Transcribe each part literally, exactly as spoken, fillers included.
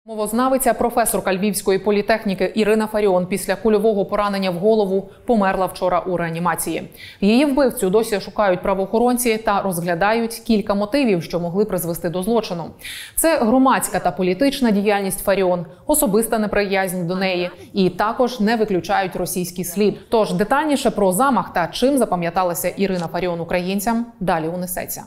Мовознавиця, професорка Львівської політехніки Ірина Фаріон після кульового поранення в голову померла вчора у реанімації. Її вбивцю досі шукають правоохоронці та розглядають кілька мотивів, що могли призвести до злочину. Це громадська та політична діяльність Фаріон, особиста неприязнь до неї і також не виключають російський слід. Тож детальніше про замах та чим запам'яталася Ірина Фаріон українцям далі унесеться.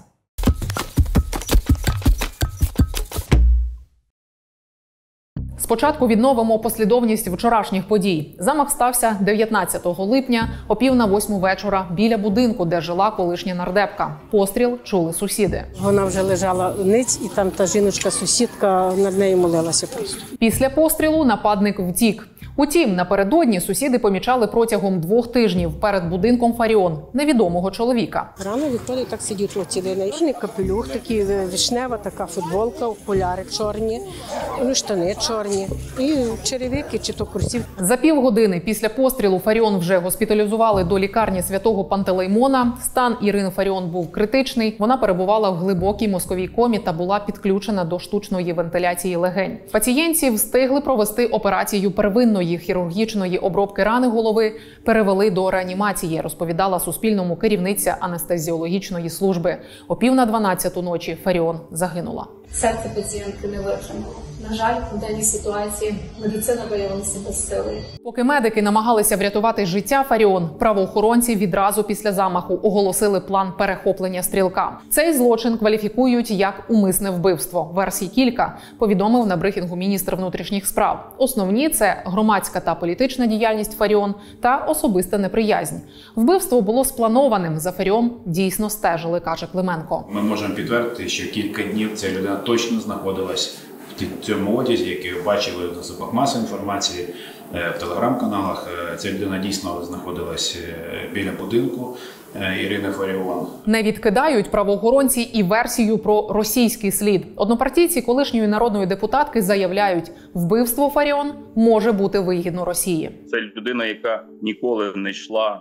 Спочатку відновимо послідовність вчорашніх подій. Замах стався дев'ятнадцятого липня о пів на восьму вечора біля будинку, де жила колишня нардепка. Постріл чули сусіди. Вона вже лежала ниць, і там та жіночка-сусідка над нею молилася просто. Після пострілу нападник втік. Утім, напередодні сусіди помічали протягом двох тижнів перед будинком Фаріон невідомого чоловіка. Рано виходить, так сидів тут цілий. Чорний капелюх, такий вишнева така футболка, окуляри чорні, ну, штани чорні і черевики чи то курсів. За півгодини після пострілу Фаріон вже госпіталізували до лікарні Святого Пантелеймона. Стан Ірини Фаріон був критичний. Вона перебувала в глибокій мозковій комі та була підключена до штучної вентиляції легень. Пацієнтці встигли провести операцію первинної хірургічної обробки рани голови, перевели до реанімації, розповідала Суспільному керівниця анестезіологічної служби. О пів на дванадцяту ночі Фаріон загинула. Серце пацієнтки не витримало. На жаль, в даній ситуації медицина виявилася безсилою. Поки медики намагалися врятувати життя Фаріон, правоохоронці відразу після замаху оголосили план перехоплення стрілка. Цей злочин кваліфікують як умисне вбивство. Версій кілька, повідомив на брифінгу міністр внутрішніх справ. Основні – це громадська та політична діяльність Фаріон та особиста неприязнь. Вбивство було спланованим. За Фаріон дійсно стежили, каже Клименко. Ми можемо підтвердити, що кілька днів ця людина точно знаходилась в цьому одязі, який ви бачили в засобах масової інформації, в телеграм-каналах. Ця людина дійсно знаходилась біля будинку Ірини Фаріон. Не відкидають правоохоронці і версію про російський слід. Однопартійці колишньої народної депутатки заявляють, вбивство Фаріон може бути вигідно Росії. Це людина, яка ніколи не йшла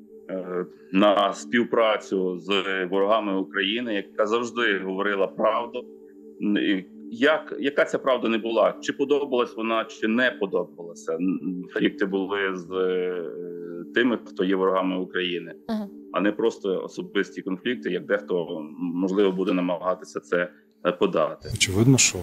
на співпрацю з ворогами України, яка завжди говорила правду. Як, яка ця правда не була? Чи подобалась вона, чи не подобалася? Конфлікти були з е, тими, хто є ворогами України, uh-huh. а не просто особисті конфлікти, як дехто, можливо, буде намагатися це подати. Очевидно, що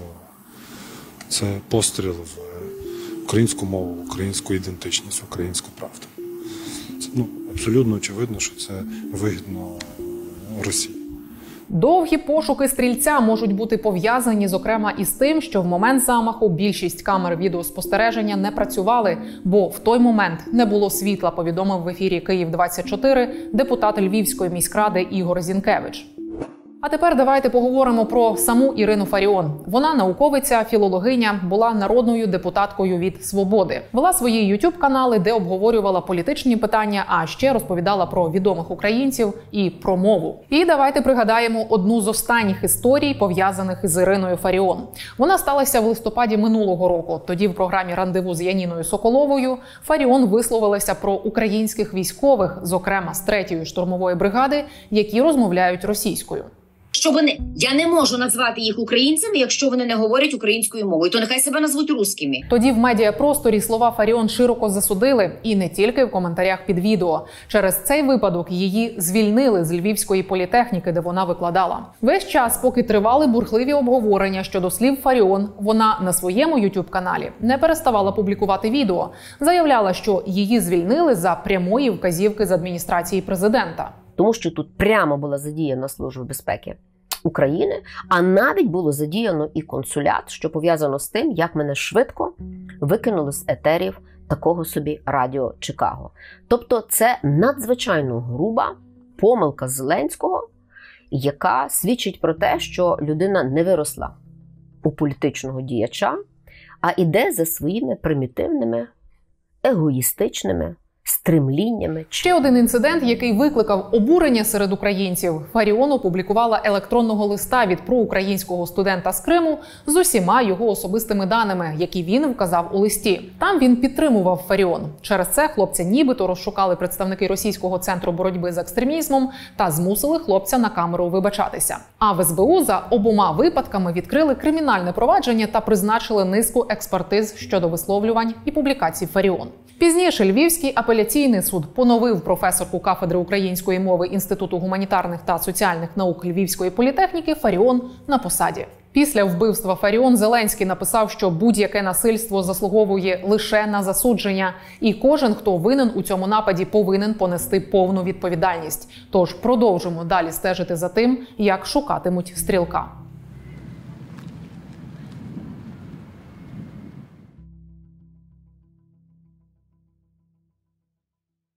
це постріл в українську мову, в українську ідентичність, в українську правду. Це, ну, абсолютно очевидно, що це вигідно Росії. Довгі пошуки стрільця можуть бути пов'язані, зокрема, із тим, що в момент замаху більшість камер відеоспостереження не працювали, бо в той момент не було світла, повідомив в ефірі Київ двадцять чотири депутат Львівської міськради Ігор Зінкевич. А тепер давайте поговоримо про саму Ірину Фаріон. Вона науковиця, філологиня, була народною депутаткою від «Свободи». Вела свої ютуб-канали, де обговорювала політичні питання, а ще розповідала про відомих українців і про мову. І давайте пригадаємо одну з останніх історій, пов'язаних із Іриною Фаріон. Вона сталася в листопаді минулого року. Тоді в програмі «Рандеву» з Яніною Соколовою Фаріон висловилася про українських військових, зокрема з третьої штурмової бригади, які розмовляють російською. Що вони, я не можу назвати їх українцями, якщо вони не говорять українською мовою, то нехай себе назвуть русскими. Тоді в медіапросторі слова Фаріон широко засудили, і не тільки в коментарях під відео. Через цей випадок її звільнили з Львівської політехніки, де вона викладала. Весь час, поки тривали бурхливі обговорення щодо слів Фаріон, вона на своєму ютуб-каналі не переставала публікувати відео. Заявляла, що її звільнили за прямої вказівки з адміністрації президента. Тому що тут прямо була задіяна Служба безпеки України, а навіть було задіяно і консулят, що пов'язано з тим, як мене швидко викинули з етерів такого собі радіо Чикаго. Тобто це надзвичайно груба помилка Зеленського, яка свідчить про те, що людина не виросла у політичного діяча, а іде за своїми примітивними, егоїстичними стремліннями. Ще один інцидент, який викликав обурення серед українців. Фаріон опублікувала електронного листа від проукраїнського студента з Криму з усіма його особистими даними, які він вказав у листі. Там він підтримував Фаріон. Через це хлопця нібито розшукали представники Російського центру боротьби з екстремізмом та змусили хлопця на камеру вибачатися. А в ес бе у за обома випадками відкрили кримінальне провадження та призначили низку експертиз щодо висловлювань і публікацій Фаріон. Пізніше Львівський апеляційний суд поновив професорку кафедри української мови Інституту гуманітарних та соціальних наук Львівської політехніки Фаріон на посаді. Після вбивства Фаріон Зеленський написав, що будь-яке насильство заслуговує лише на засудження, і кожен, хто винен у цьому нападі, повинен понести повну відповідальність. Тож продовжимо далі стежити за тим, як шукатимуть Стрілка.